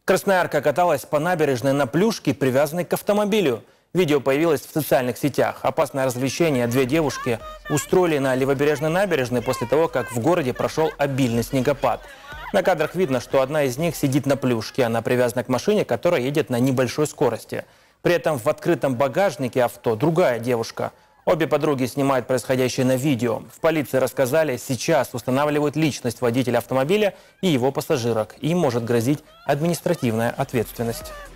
Красноярка каталась по набережной на плюшке, привязанной к автомобилю. Видео появилось в социальных сетях. Опасное развлечение две девушки устроили на левобережной набережной после того, как в городе прошел обильный снегопад. На кадрах видно, что одна из них сидит на плюшке. Она привязана к машине, которая едет на небольшой скорости. При этом в открытом багажнике авто другая девушка. Обе подруги снимают происходящее на видео. В полиции рассказали, сейчас устанавливают личность водителя автомобиля и его пассажирок. Им может грозить административная ответственность.